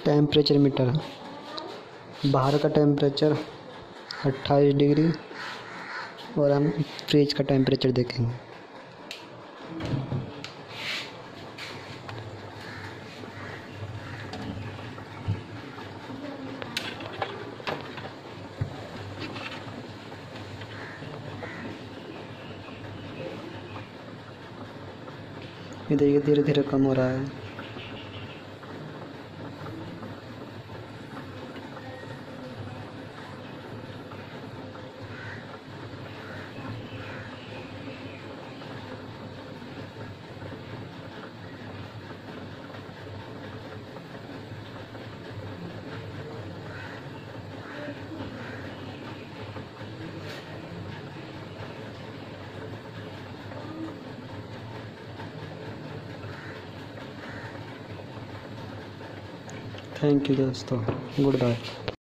Temperature metre बाहर का temperature 28 degree और हम फ्रिज का टेम्परेचर देखेंगे। ये देखिए धीरे धीरे कम हो रहा है। थैंक यू दोस्तों, गुड बाय।